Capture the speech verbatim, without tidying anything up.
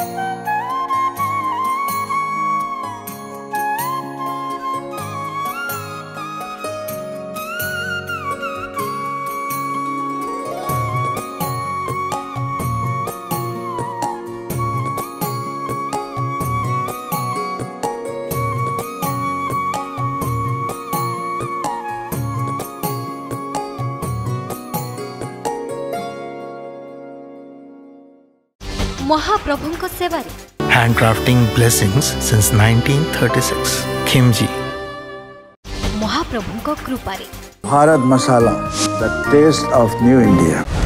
महाप्रभुଙ୍କ सेवारे handcrafting blessings since nineteen thirty-six Khimji महाप्रभुଙ୍କ कृपारे Bharat masala, the taste of New India.